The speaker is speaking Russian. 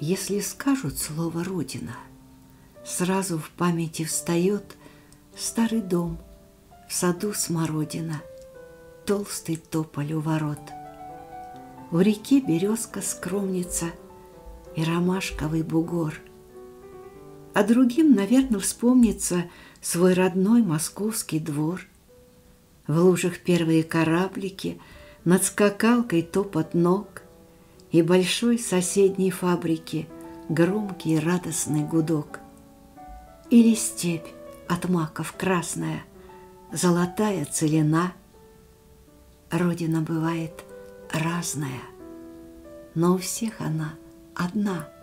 Если скажут слово «Родина», сразу в памяти встает старый дом, в саду смородина, толстый тополь у ворот. У реки березка-скромница и ромашковый бугор. А другим, наверное, вспомнится свой родной московский двор. В лужах первые кораблики, над скакалкой топот ног, и большой соседней фабрики громкий радостный гудок. Или степь от маков красная, золотая целина. Родина бывает разная, но у всех она одна.